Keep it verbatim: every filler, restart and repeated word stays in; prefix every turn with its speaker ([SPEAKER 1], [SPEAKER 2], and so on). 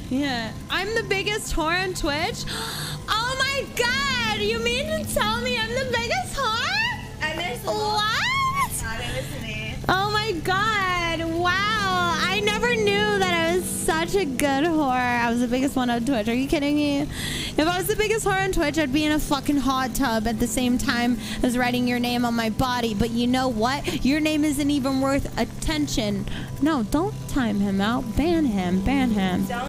[SPEAKER 1] Yeah. I'm the biggest whore on Twitch? Oh my god! You mean to tell me I'm the biggest whore?
[SPEAKER 2] I missed
[SPEAKER 1] What? Oh my god. Wow. I never knew that I was such a good whore. I was the biggest one on Twitch. Are you kidding me? If I was the biggest whore on Twitch, I'd be in a fucking hot tub at the same time as writing your name on my body. But you know what? Your name isn't even worth attention. No, don't time him out. Ban him. Ban him.